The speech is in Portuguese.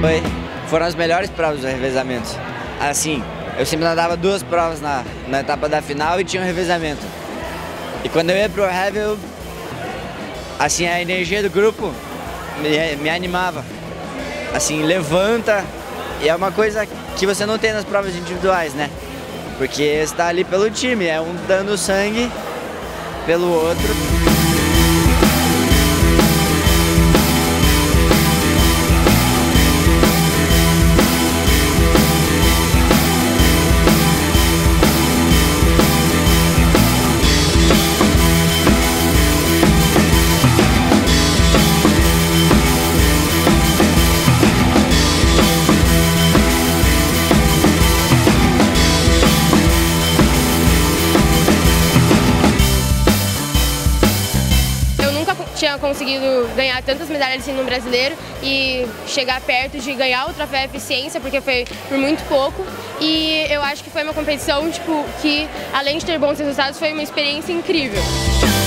Foram as melhores provas do revezamento. Assim, eu sempre nadava 2 provas na etapa da final e tinha um revezamento. E quando eu ia pro heavy, assim, a energia do grupo me animava. Assim, levanta, e é uma coisa que você não tem nas provas individuais, né? Porque você está ali pelo time, é um dando sangue pelo outro. Tinha conseguido ganhar tantas medalhas assim no brasileiro e chegar perto de ganhar o troféu Eficiência, porque foi por muito pouco. E eu acho que foi uma competição que, além de ter bons resultados, foi uma experiência incrível.